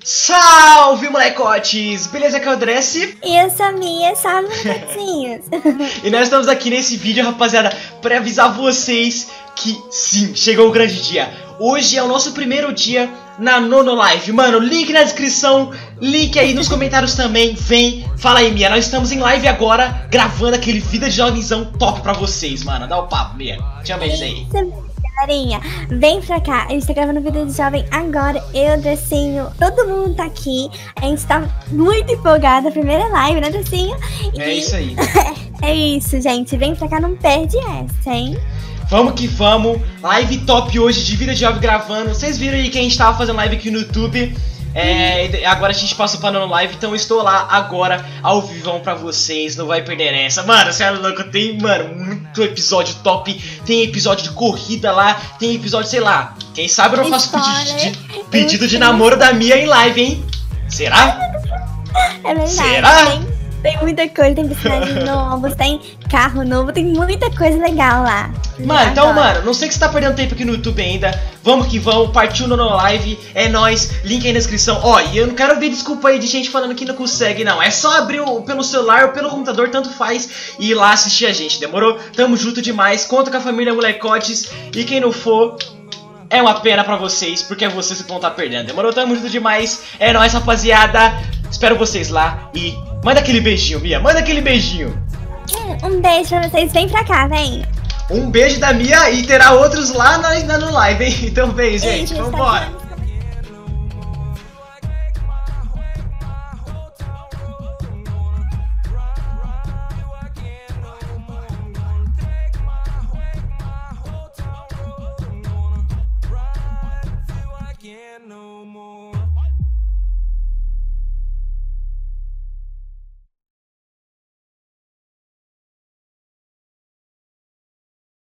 Salve, molecotes! Beleza, que é o Dresse? E eu sou a Mia, salve, molecotinhos! E nós estamos aqui nesse vídeo, rapaziada, para avisar vocês que sim, chegou o grande dia. Hoje é o nosso primeiro dia na Nonolive. Mano, link na descrição, link aí nos comentários também. Vem, fala aí, Mia. Nós estamos em live agora, gravando aquele Vida de Jovenzão top pra vocês, mano. Dá o papo, Mia. Chama eles aí. Galerinha, vem pra cá, a gente tá gravando Vida de Jovem agora, eu, Dressinho, todo mundo tá aqui, a gente tá muito empolgada, primeira live, né, Dressinho? É isso aí. É isso, gente, vem pra cá, não perde essa, hein? Vamos que vamos, live top hoje de Vida de Jovem gravando. Vocês viram aí que a gente tava fazendo live aqui no YouTube. Agora a gente passou pra Nonolive, então eu estou lá agora, ao vivão pra vocês, não vai perder essa. Mano, sério, louco, tem, mano, muito episódio top, tem episódio de corrida lá, tem episódio, sei lá, quem sabe eu não faço pedido de namoro da Mia em live, hein? Será? É verdade. Será? Tem muita coisa, tem personagens novos, tem carro novo, tem muita coisa legal lá. Mano, então, mano, não sei que você tá perdendo tempo aqui no YouTube ainda. Vamos que vamos, partiu no Nonolive, é nóis, link aí na descrição. Ó, e eu não quero ver desculpa aí de gente falando que não consegue, não. É só abrir pelo celular ou pelo computador, tanto faz, e ir lá assistir a gente, demorou? Tamo junto demais, conta com a família Molecotes, e quem não for, é uma pena pra vocês, porque é vocês que vão estar perdendo, demorou? Tamo junto demais, é nóis, rapaziada. Espero vocês lá e manda aquele beijinho, Mia, manda aquele beijinho. Um beijo pra vocês, vem pra cá, vem. Um beijo da Mia e terá outros lá na Nonolive, hein? Então vem, gente, vambora.